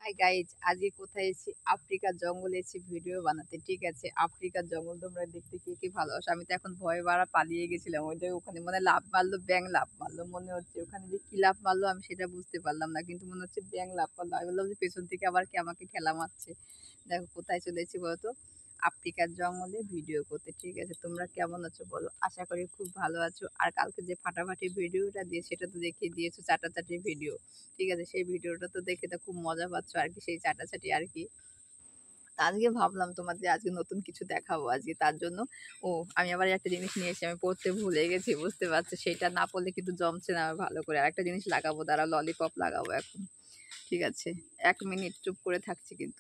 Hi guys, আজকে কোথায় এসেছি? আফ্রিকার জঙ্গলে এসেছি ভিডিও বানাতে। ঠিক আছে, আফ্রিকার জঙ্গল তোমরা দেখতে কে কি ভালোবাসো। আমি তো এখন ভয় বাড়া পালিয়ে গেছিলাম। ওই যে ওখানে মনে লাফ মারলো, ব্যাং লাফ মারলো মনে হচ্ছে। ওখানে যে কি লাফ মারলো আমি সেটা বুঝতে পারলাম না, কিন্তু মনে হচ্ছে ব্যাং লাফ মারলো। আমি বললাম যে পেছন থেকে আবার কে আমাকে ঠেলা মারছে। দেখো কোথায় চলে এসেছি বলতো, আফ্রিকার জঙ্গলে ভিডিও করতে। ঠিক আছে, তোমরা কেমন আছো বলো? আশা করি খুব ভালো আছো। আর কালকে যে ফাটাফাটি ভিডিওটা দিয়ে সেটা তো দেখিয়ে দিয়েছো, চাটাচাটি ভিডিও। ঠিক আছে, সেই ভিডিওটা তো দেখে তো খুব মজা পাচ্ছ আর কি, সেই চাটাচাটি আর কি। তা আজকে ভাবলাম তোমাদের আজকে নতুন কিছু দেখাবো আজকে, তার জন্য ও আমি আবার একটা জিনিস নিয়ে এসেছি, আমি পড়তে ভুলে গেছি, বুঝতে পারছো? সেটা না পড়লে কিন্তু জমছে না আমার ভালো করে। আর একটা জিনিস লাগাবো, দাঁড়া, ললিপপ লাগাবো এখন। ঠিক আছে, 1 মিনিট চুপ করে থাকছি কিন্তু।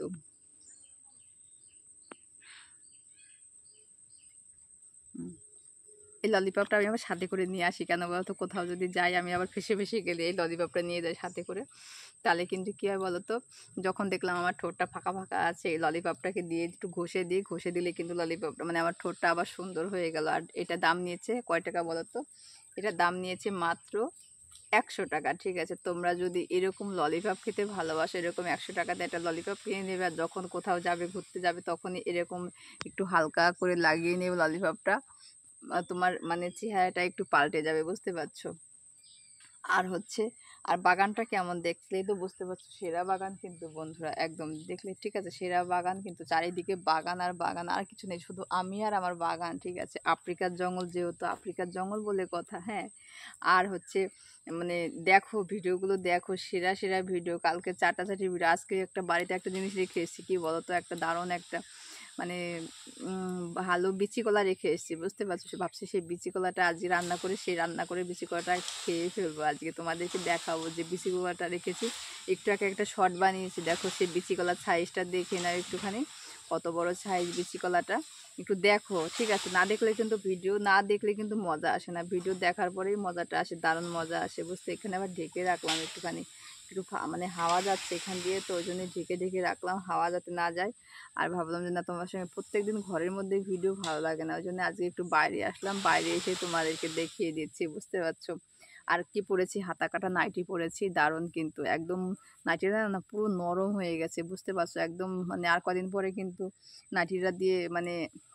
হুম। এই ললিপপটা আমি আবার সাথে করে নিয়ে আসি, কেন বলতো? কোথাও যদি যাই আমি আবার ফেসে ফেসে গেলে এই ললিপপটা নিয়ে যাই সাথে করে। তাহলে কিন্তু কী হয় বলতো, যখন দেখলাম আমার ঠোঁটটা ফাঁকা ফাঁকা আছে, এই ললিপপটাকে দিয়ে একটু ঘষে দিই, ঘষে দিলে কিন্তু ললিপপটা মানে আমার ঠোঁটটা আবার সুন্দর হয়ে গেল। আর এটা দাম নিয়েছে কয় টাকা বলো তো? এটা দাম নিয়েছে মাত্র 100 টাকা। ঠিক আছে, তোমরা যদি এরকম ললিপপ খেতে ভালোবাসো, এরকম 100 টাকাতে একটা ললিপপ কিনে নেবে, আর যখন কোথাও যাবে, ঘুরতে যাবে, তখনই এরকম একটু হালকা করে লাগিয়ে নেবে ললিপপটা। তোমার মানে চেহারাটা একটু পাল্টে যাবে, বুঝতে পারছো? আর হচ্ছে, আর বাগানটা কেমন দেখলেই তো বুঝতে পারছো, সেরা বাগান কিন্তু বন্ধুরা, একদম দেখলে। ঠিক আছে, সেরা বাগান কিন্তু, চারিদিকে বাগান আর বাগান, আর কিছু নেই, শুধু আমি আর আমার বাগান। ঠিক আছে, আফ্রিকার জঙ্গল যেহেতু, আফ্রিকার জঙ্গল বলে কথা। হ্যাঁ, আর হচ্ছে মানে দেখো ভিডিওগুলো দেখো, সেরা সেরা ভিডিও। কালকে চাটাচাটি ভিডিও, আজকে একটা বাড়িতে একটা জিনিস রেখে এসেছি, কি বলতো, একটা দারুণ একটা মানে ভালো বিচি কলা রেখে এসেছি, বুঝতে পারছো? ভাবছি সেই বিচি কলাটা আজকে রান্না করে, সেই রান্না করে বিচি কলাটা খেয়ে ফেলবো আজকে, তোমাদেরকে দেখাবো যে বিচি কলাটা রেখেছি। একটু আগে একটা শর্ট বানিয়েছি, দেখো সেই বিচি কলার সাইজটা দেখে নাও একটুখানি, কত বড় সাইজ বিচি কলাটা, একটু দেখো। ঠিক আছে, না দেখলে কিন্তু, ভিডিও না দেখলে কিন্তু মজা আসে না, ভিডিও দেখার পরেই মজাটা আসে, দারুণ মজা আসে, বুঝতে? এখানে আবার ঢেকে রাখলাম একটুখানি, একটু মানে হাওয়া যাচ্ছে এখান দিয়ে, তো ওই জন্য ঢেকে ঢেকে রাখলাম, হাওয়া যাতে না যায়। আর ভাবলাম যে না, তোমার সঙ্গে প্রত্যেকদিন ঘরের মধ্যে ভিডিও ভালো লাগে না, ওই জন্য আজকে একটু বাইরে আসলাম, বাইরে এসে তোমাদেরকে দেখিয়ে দিচ্ছি, বুঝতে পারছো? আর কি পরেছি, হাতা কাটা নাইটি পরেছি, দারুণ কিন্তু একদম। নাইটিটা না পুরো নরম হয়ে গেছে, বুঝতে পারছো? একদম মানে আর কদিন পরে কিন্তু নাইটিটা দিয়ে মানে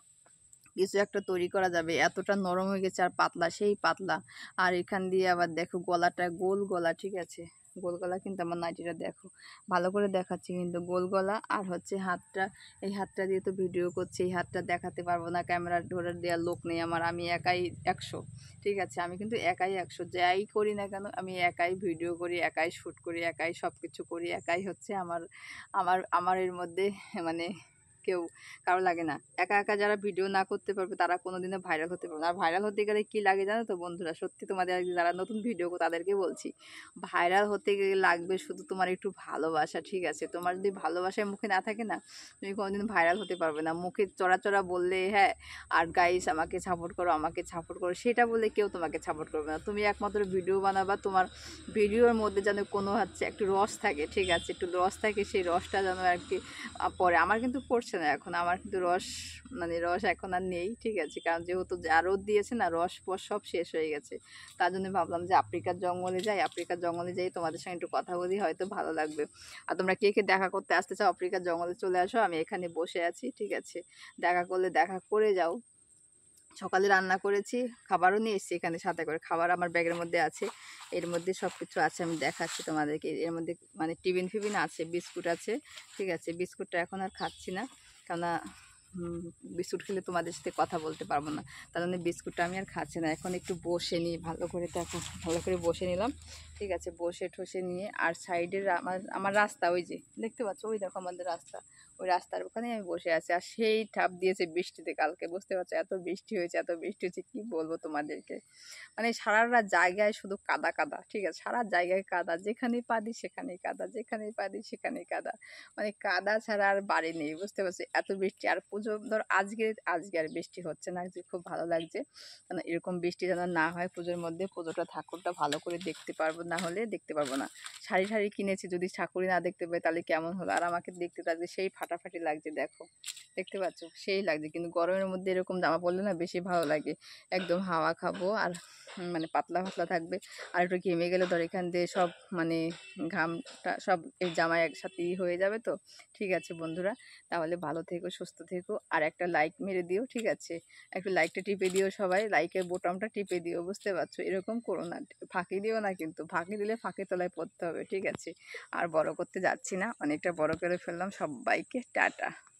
কিছু একটা তৈরি করা যাবে, এতটা নরম হয়ে গেছে, আর পাতলা, সেই পাতলা। আর এখান দিয়ে আবার দেখো গলাটা গোল গলা। ঠিক আছে, গোল গলা কিন্তু আমার নাইটিটা, দেখো ভালো করে দেখাচ্ছি কিন্তু, গোল গলা। আর হচ্ছে হাতটা, এই হাতটা দিয়ে তো ভিডিও করছি, এই হাতটা দেখাতে পারবো না, ক্যামেরা ধরে দেওয়ার লোক নেই আমার, আমি একাই 100। ঠিক আছে, আমি কিন্তু একাই 100, যাই করি না কেন আমি একাই ভিডিও করি, একাই শ্যুট করি, একাই সব কিছু করি, একাই হচ্ছে আমার আমার আমার এর মধ্যে মানে কেউ কারো লাগে না। একা একা যারা ভিডিও না করতে পারবে তারা কোনোদিনও ভাইরাল হতে পারবে না। আর ভাইরাল হতে গেলে কি লাগে জানো তো বন্ধুরা? সত্যি তোমাদের যারা নতুন ভিডিও তাদেরকে বলছি, ভাইরাল হতে গেলে লাগবে শুধু তোমার একটু ভালোবাসা। ঠিক আছে, তোমার যদি ভালোবাসায় মুখে না থাকে না, তুমি কোনোদিন ভাইরাল হতে পারবে না। মুখে চড়া চড়া বললে হ্যাঁ, আর গাইস আমাকে সাপোর্ট করো, আমাকে সাপোর্ট করো, সেটা বলে কেউ তোমাকে সাপোর্ট করবে না। তুমি একমাত্র ভিডিও বানাবা, তোমার ভিডিওর মধ্যে যেন কোনো হচ্ছে একটু রস থাকে। ঠিক আছে, একটু রস থাকে, সেই রসটা যেন আর কি পরে। আমার কিন্তু পড়ছে না এখন, আমার কিন্তু রস মানে রস এখন আর নেই। ঠিক আছে, কারণ যেহেতু যা রোদ দিয়েছে না, রস ফস সব শেষ হয়ে গেছে। তার জন্য ভাবলাম যে আফ্রিকার জঙ্গলে যাই, আফ্রিকার জঙ্গলে যাই তোমাদের সঙ্গে একটু কথা বলি, হয়তো ভালো লাগবে। আর তোমরা কে কে দেখা করতে আসতে চাও আফ্রিকার জঙ্গলে, চলে আসো, আমি এখানে বসে আছি। ঠিক আছে, দেখা করলে দেখা করে যাও। সকালে রান্না করেছি, খাবারও নিয়ে এসেছি এখানে সাথে করে, খাবার আমার ব্যাগের মধ্যে আছে, এর মধ্যে সব কিছু আছে, আমি দেখাচ্ছি তোমাদেরকে। এর মধ্যে মানে টিফিন ফিফিন আছে, বিস্কুট আছে। ঠিক আছে, বিস্কুটটা এখন আর খাচ্ছি না, কেননা বিস্কুট খেলে তোমাদের সাথে কথা বলতে পারবো না, তার জন্য বিস্কুটটা আমি আর খাচ্ছি না। এখন একটু বসে নিই ভালো করে, দেখো ভালো করে বসে নিলাম। ঠিক আছে, বসে ঠসে নিয়ে, আর সাইডের আমার আমার রাস্তা, ওই যে দেখতে পাচ্ছ, ওই দেখো আমাদের রাস্তা, ওই রাস্তার ওখানে আমি বসে আছি। আর সেই ঠাপ দিয়েছে বৃষ্টিতে কালকে, বুঝতে পারছো? এত বৃষ্টি হয়েছে, এত বৃষ্টি হয়েছে, কি বলবো তোমাদেরকে। মানে সারা জায়গায় শুধু কাদা কাদা। ঠিক আছে, সারা জায়গায় কাদা, যেখানেই পাদি সেখানেই কাদা, যেখানেই পাদি সেখানেই কাদা, মানে কাদা ছাড়া আর বাড়ি নেই, বুঝতে পারছি? এত বৃষ্টি। আর পুজো ধর আজকে আজকে আর বৃষ্টি হচ্ছে না, আজকে খুব ভালো লাগছে। কারণ এরকম বৃষ্টি যেন না হয় পুজোর মধ্যে, পুজোটা ঠাকুরটা ভালো করে দেখতে পারবো, না হলে দেখতে পারবো না। শাড়ি শাড়ি কিনেছি, যদি ঠাকুরই না দেখতে পাই তাহলে কেমন হলো। আর আমাকে দেখতে থাকবে সেই ফাটাফাটি লাগছে, দেখো দেখতে পাচ্ছ সেই লাগছে। কিন্তু গরমের মধ্যে এরকম জামা পরলে না বেশি ভালো লাগে, একদম হাওয়া খাবো আর মানে পাতলা পাতলা থাকবে। আর একটু ঘেমে গেলে ধর এখান দিয়ে সব মানে ঘামটা সব এই জামায় একসাথেই হয়ে যাবে। তো ঠিক আছে বন্ধুরা, তাহলে ভালো থেকো, সুস্থ থেকো, আর একটা লাইক মেরে দিও, ঠিক আছে? একটু লাইকটা টিপে দিও, সবাই লাইকের বোতামটা টিপে দিও, বুঝতে পারছো? এরকম করো না, ফাঁকি দিও না, কিন্তু ফাঁকি দিলে ফাঁকি তলায় পড়তে হবে, ঠিক আছে? আর বড় করতে যাচ্ছি না, অনেকটা বড় করে ফেললাম। সবাইকে টাটা।